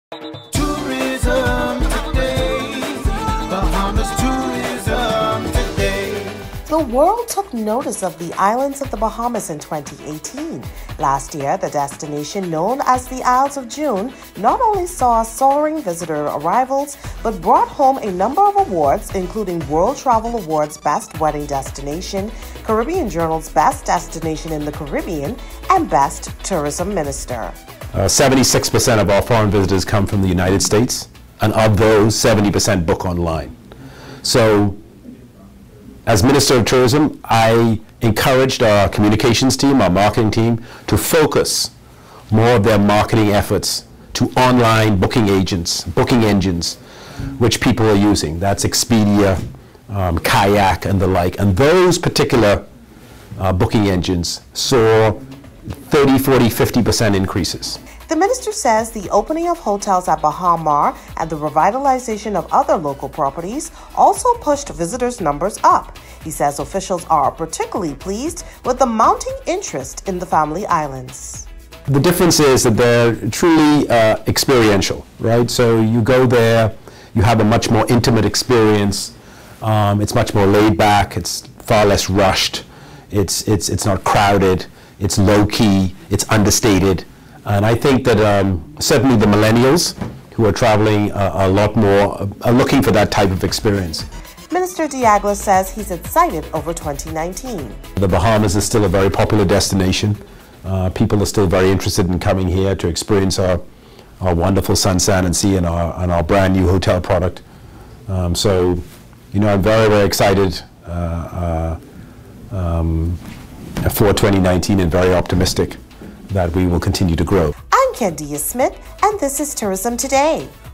Tourism today, Bahamas tourism today. The world took notice of the islands of the Bahamas in 2018. Last year, the destination known as the Isles of June not only saw soaring visitor arrivals, but brought home a number of awards, including World Travel Awards Best Wedding Destination, Caribbean Journal's Best Destination in the Caribbean, and Best Tourism Minister. 76% of our foreign visitors come from the United States, and of those, 70% book online. So, as Minister of Tourism, I encouraged our communications team, our marketing team, to focus more of their marketing efforts to online booking agents, booking engines, which people are using. That's Expedia, Kayak, and the like. And those particular booking engines saw 30, 40, 50% increases. The minister says the opening of hotels at Baha Mar and the revitalization of other local properties also pushed visitors' numbers up. He says officials are particularly pleased with the mounting interest in the Family Islands. The difference is that they're truly experiential, right? So you go there, you have a much more intimate experience. It's much more laid back. It's far less rushed. It's not crowded. It's low-key, it's understated, and I think that certainly the millennials who are traveling a lot more are looking for that type of experience. Minister Diagla says he's excited over 2019. The Bahamas is still a very popular destination. People are still very interested in coming here to experience our wonderful sun, sand, and sea and our brand new hotel product. So, you know, I'm very, very excited for 2019 and very optimistic that we will continue to grow. I'm Candia Smith, and this is Tourism Today.